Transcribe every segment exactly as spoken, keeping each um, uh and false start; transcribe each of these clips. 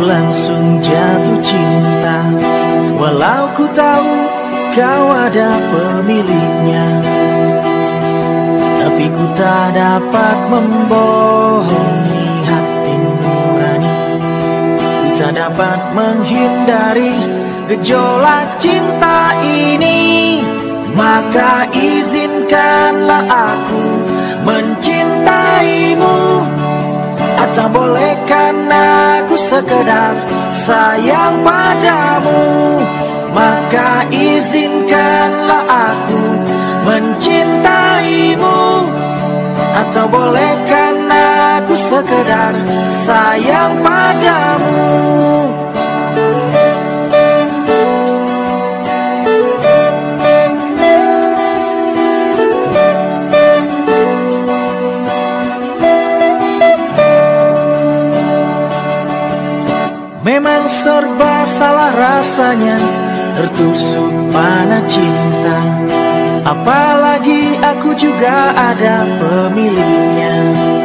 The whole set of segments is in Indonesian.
langsung jatuh cinta, walau ku tahu kau ada pemiliknya. Tapi ku tak dapat membohongi hati nurani, ku tak dapat menghindari gejolak cinta ini. Maka izinkanlah aku mencintaimu, atau bolehkan aku sekedar sayang padamu. Maka izinkanlah aku mencintaimu, atau bolehkan aku sekedar sayang padamu. Memang serba salah rasanya tertusuk panah cinta, apalagi aku juga ada pemiliknya.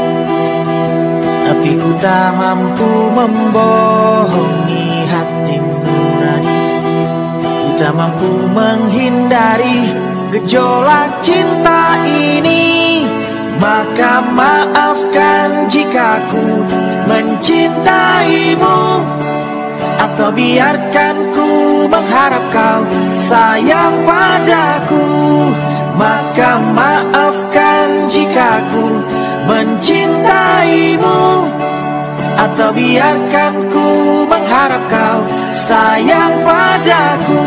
Tapi ku tak mampu membohongi hati nurani, ku tak mampu menghindari gejolak cinta ini. Maka maafkan jika ku mencintaimu, atau biarkan ku mengharap kau sayang padaku. Maka maafkan jika ku mencintaimu, atau biarkan ku mengharap kau sayang padaku.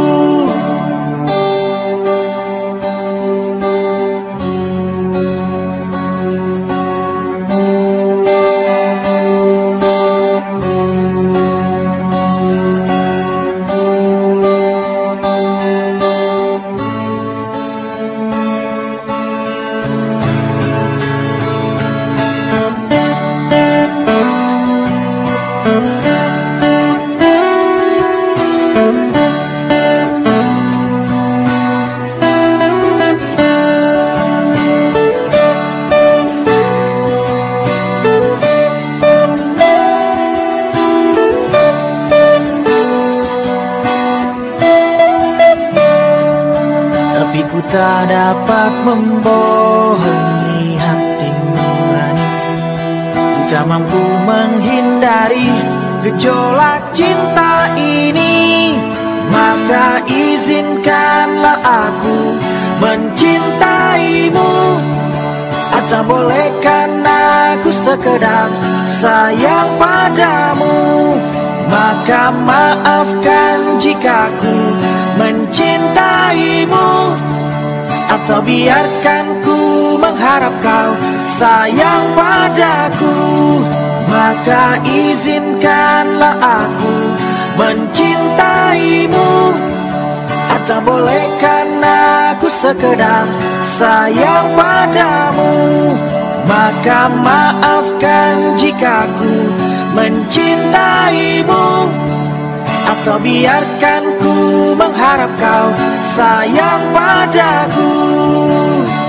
Ku tak dapat membohongi hati nurani, ku tak mampu menghindari gejolak cinta ini. Maka izinkanlah aku mencintaimu, atau bolehkan aku sekedar sayang padamu. Maka maafkan jika ku mencintaimu, atau biarkan ku mengharap kau sayang padaku. Maka izinkanlah aku mencintaimu, atau bolehkan aku sekedar sayang padamu. Maka maafkan jika ku mencintaimu, atau biarkan ku mengharap kau sayang padaku.